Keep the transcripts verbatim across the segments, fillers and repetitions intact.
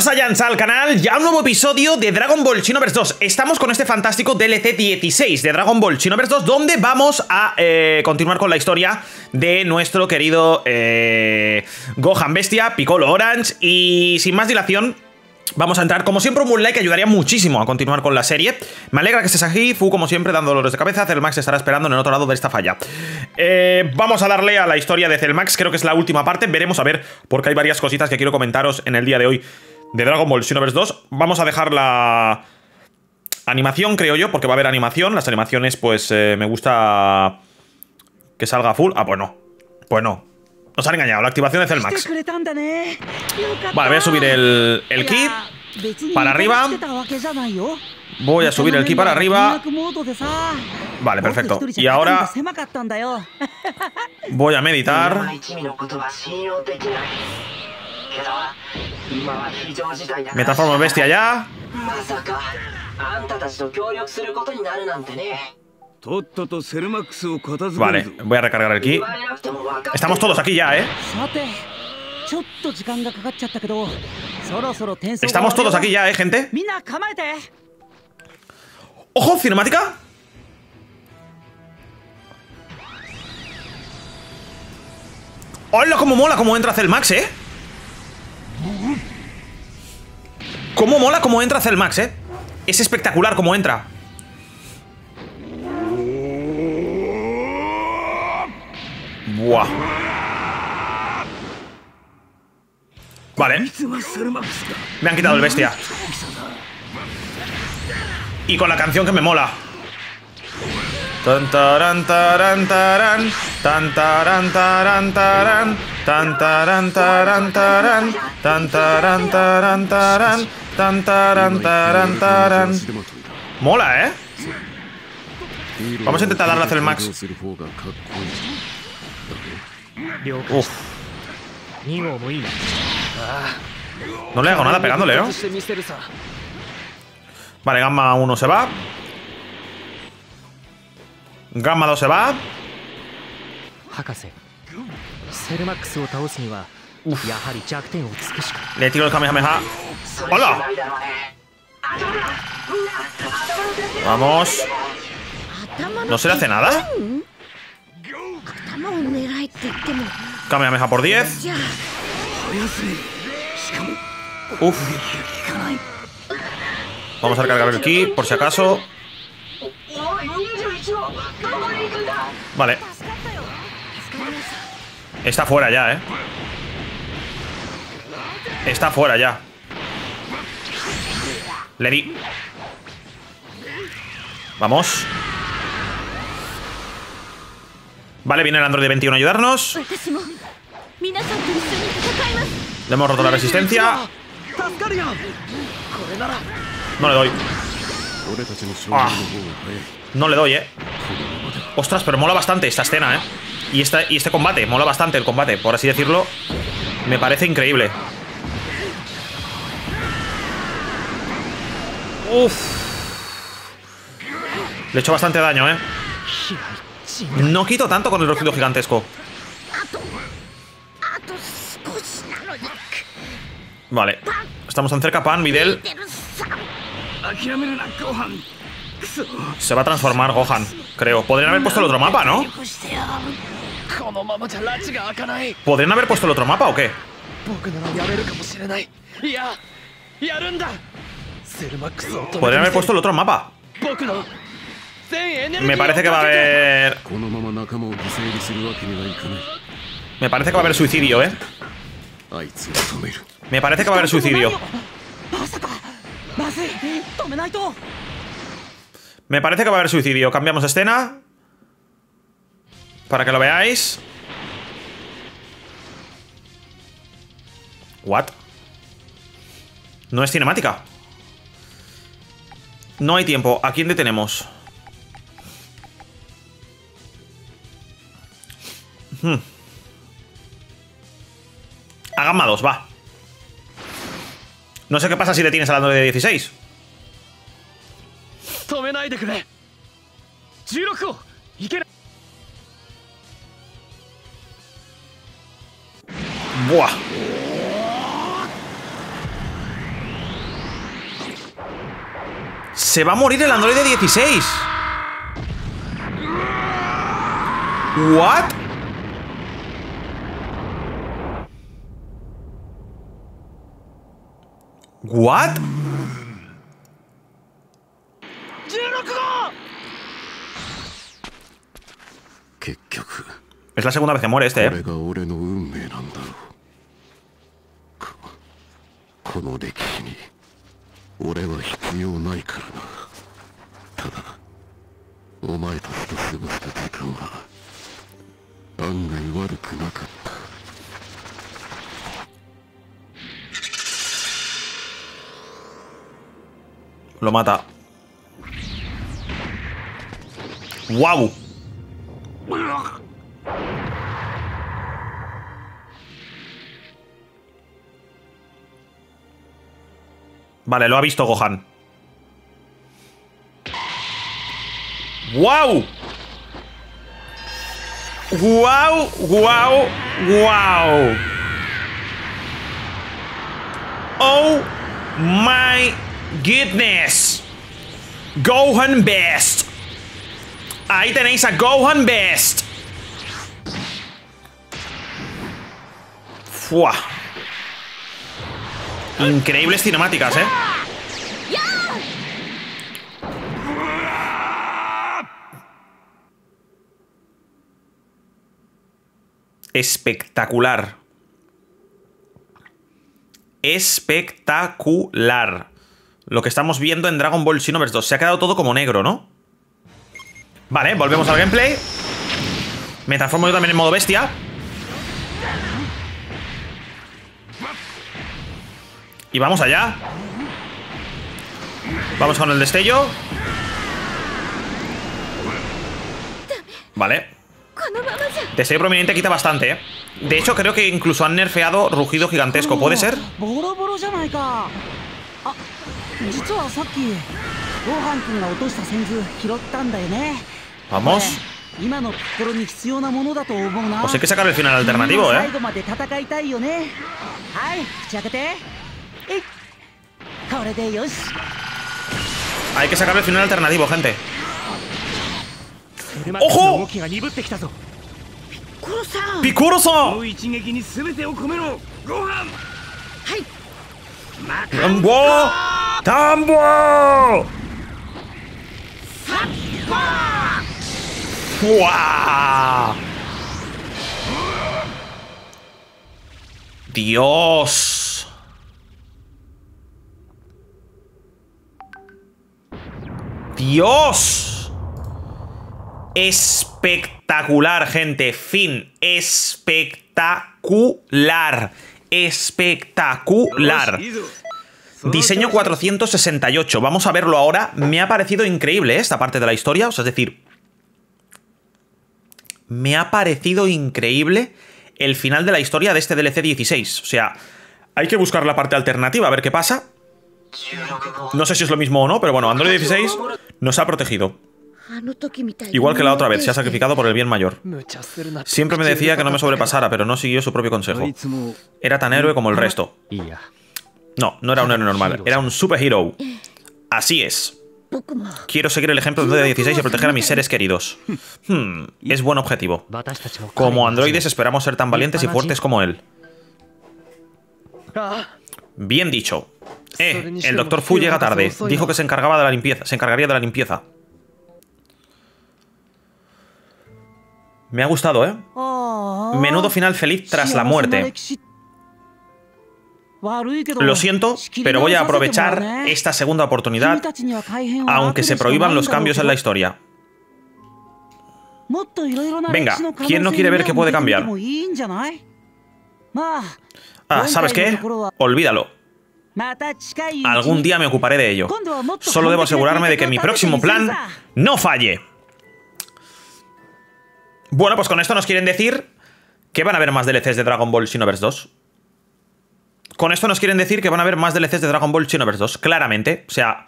Saiyans al canal, ya un nuevo episodio de Dragon Ball Xenoverse dos. Estamos con este fantástico D L C dieciséis de Dragon Ball Xenoverse dos, donde vamos a eh, continuar con la historia de nuestro querido eh, Gohan Bestia, Piccolo Orange. Y sin más dilación, vamos a entrar. Como siempre, un buen like ayudaría muchísimo a continuar con la serie. Me alegra que estés aquí. Fu, como siempre, dando dolores de cabeza. Cellmax estará esperando en el otro lado de esta falla. Eh, vamos a darle a la historia de Cellmax. Creo que es la última parte. Veremos a ver, porque hay varias cositas que quiero comentaros en el día de hoy de Dragon Ball Xenoverse dos. Vamos a dejar la animación, creo yo, porque va a haber animación. Las animaciones, pues, eh, me gusta que salga full. Ah, pues no. Pues no. Nos han engañado, la activación de Cellmax. Vale, voy a subir el, el ki para arriba. Voy a subir el ki para arriba. Vale, perfecto. Y ahora voy a meditar. Me transformo en bestia ya. Vale, voy a recargar el ki. Estamos todos aquí ya, ¿eh? Estamos todos aquí ya, ¿eh, gente? ¡Ojo! ¿Cinemática? ¡Hola! ¡Cómo mola cómo entra Cellmax, eh! ¡Cómo mola cómo entra Cellmax, eh! Es espectacular cómo entra. Buah. Vale. Me han quitado el bestia. Y con la canción que me mola. Tan taran taran taran, tan taran taran taran, tan taran taran taran, tan taran taran taran, tan taran taran taran. Mola, ¿eh? Vamos a intentar darle a Cellmax. Uf. No le hago nada pegándole, ¿no? Vale, Gamma uno se va. Gamma dos se va. Uf. Le tiro el Kamehameha. ¡Hola! Vamos. ¿No se le hace nada? Kamehameha por diez. Uf. Vamos a recargar el ki, por si acaso. Vale. Está fuera ya, eh. Está fuera ya. Le di. Vamos. Vale, viene el androide veintiuno a ayudarnos. Le hemos roto la resistencia. No le doy. Ah, no le doy, eh. Ostras, pero mola bastante esta escena, eh. Y, esta, y este combate, mola bastante el combate, por así decirlo. Me parece increíble. Uf. Le he hecho bastante daño, eh. No quito tanto con el rugido gigantesco. Vale. Estamos tan cerca, Pan, Videl. Se va a transformar Gohan, creo. Podrían haber puesto el otro mapa, ¿no? ¿Podrían haber puesto el otro mapa o qué? Podrían haber puesto el otro mapa. Me parece que va a haber... Me parece que va a haber suicidio, ¿eh? Me parece que va a haber suicidio. Me parece que va a haber suicidio. Cambiamos de escena para que lo veáis. What? No es cinemática. No hay tiempo. ¿A quién detenemos? Hmm. A Gamma dos, va. No sé qué pasa si le tienes al androide de dieciséis. Buah. Se va a morir el androide dieciséis. ¿What? ¿What? Es la segunda vez que muere este, ¿eh? Lo mata. ¡Wow! Vale, lo ha visto Gohan. ¡Wow! ¡Wow! ¡Wow! ¡Wow! ¡Oh my goodness! Gohan Best. Ahí tenéis a Gohan Best. ¡Fua! Increíbles cinemáticas, ¿eh? Espectacular. Espectacular. Lo que estamos viendo en Dragon Ball Xenoverse dos. Se ha quedado todo como negro, ¿no? Vale, volvemos al gameplay. Me transformo yo también en modo bestia. Y vamos allá. Vamos con el destello. Vale. Destello prominente quita bastante, ¿eh? De hecho, creo que incluso han nerfeado rugido gigantesco. ¿Puede ser? Vamos. Pues hay que sacar el final alternativo, ¿eh? Hay que sacar el final alternativo, gente. ¡Ojo! ¡Piccolo-san! ¡Tambo! ¡Tambo! ¡Wow! ¡Dios! ¡Dios! Espectacular, gente. Fin. Espectacular. Espectacular. Diseño cuatrocientos sesenta y ocho. Vamos a verlo ahora. Me ha parecido increíble, ¿eh? Esta parte de la historia. O sea, es decir, me ha parecido increíble el final de la historia de este D L C dieciséis. O sea, hay que buscar la parte alternativa, a ver qué pasa. No sé si es lo mismo o no, pero bueno, Android dieciséis nos ha protegido. Igual que la otra vez, se ha sacrificado por el bien mayor. Siempre me decía que no me sobrepasara, pero no siguió su propio consejo. Era tan héroe como el resto. No, no era un héroe normal, era un superhero. Así es. Quiero seguir el ejemplo de dieciséis y proteger a mis seres queridos. Hmm, es buen objetivo. Como androides esperamos ser tan valientes y fuertes como él. Bien dicho. Eh, el doctor Fu llega tarde. Dijo que se encargaba de la limpieza. Se encargaría de la limpieza. Me ha gustado, ¿eh? Menudo final feliz tras la muerte. Lo siento, pero voy a aprovechar esta segunda oportunidad, aunque se prohíban los cambios en la historia. Venga, ¿quién no quiere ver que puede cambiar? Ah, ¿sabes qué? Olvídalo. Algún día me ocuparé de ello. Solo debo asegurarme de que mi próximo plan no falle. Bueno, pues con esto nos quieren decir que van a haber más D L Cs de Dragon Ball Xenoverse dos. Con esto nos quieren decir que van a haber más D L Cs de Dragon Ball Xenoverse dos. Claramente. O sea,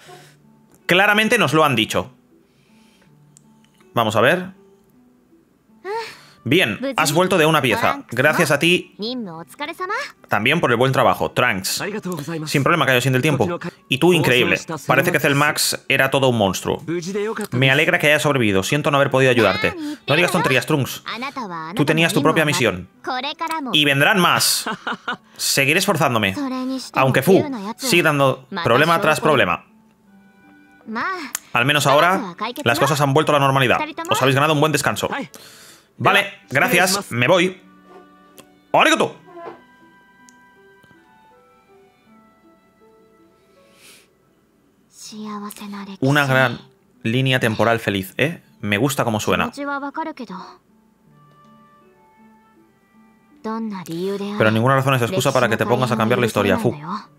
claramente nos lo han dicho. Vamos a ver. Bien, has vuelto de una pieza. Gracias a ti también por el buen trabajo, Trunks. Sin problema, Kaioshin del tiempo. Y tú, increíble. Parece que Cellmax era todo un monstruo. Me alegra que hayas sobrevivido. Siento no haber podido ayudarte. No digas tonterías, Trunks. Tú tenías tu propia misión. Y vendrán más. Seguiré esforzándome. Aunque Fu sigue dando problema tras problema. Al menos ahora, las cosas han vuelto a la normalidad. Os habéis ganado un buen descanso. Vale, gracias. Me voy. ¡Arigato! Una gran línea temporal feliz, ¿eh? Me gusta cómo suena. Pero ninguna razón es excusa para que te pongas a cambiar la historia, Fu.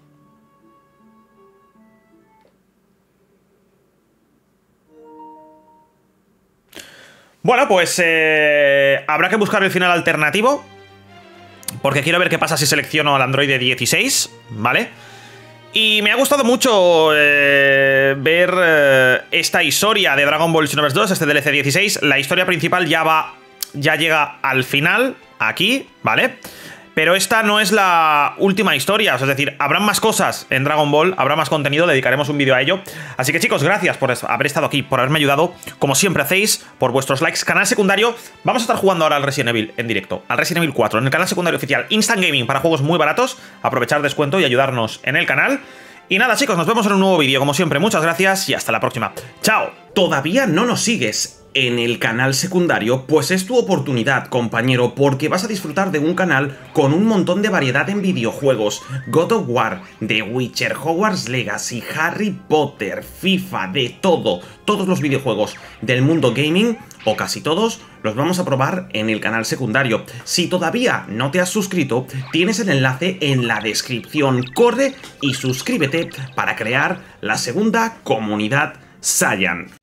Bueno, pues eh, habrá que buscar el final alternativo, porque quiero ver qué pasa si selecciono al androide dieciséis, ¿vale? Y me ha gustado mucho eh, ver eh, esta historia de Dragon Ball Xenoverse dos, este D L C dieciséis. La historia principal ya va, ya llega al final, aquí, ¿vale? Pero esta no es la última historia, es decir, habrán más cosas en Dragon Ball, habrá más contenido, dedicaremos un vídeo a ello. Así que chicos, gracias por haber estado aquí, por haberme ayudado, como siempre hacéis, por vuestros likes. Canal secundario, vamos a estar jugando ahora al Resident Evil en directo, al Resident Evil cuatro, en el canal secundario oficial Instant Gaming, para juegos muy baratos, aprovechar descuento y ayudarnos en el canal. Y nada chicos, nos vemos en un nuevo vídeo, como siempre, muchas gracias y hasta la próxima. ¡Chao! ¿Todavía no nos sigues en el canal secundario? Pues es tu oportunidad, compañero, porque vas a disfrutar de un canal con un montón de variedad en videojuegos. God of War, The Witcher, Hogwarts Legacy, Harry Potter, FIFA, de todo. Todos los videojuegos del mundo gaming, o casi todos, los vamos a probar en el canal secundario. Si todavía no te has suscrito, tienes el enlace en la descripción. Corre y suscríbete para crear la segunda comunidad Saiyan.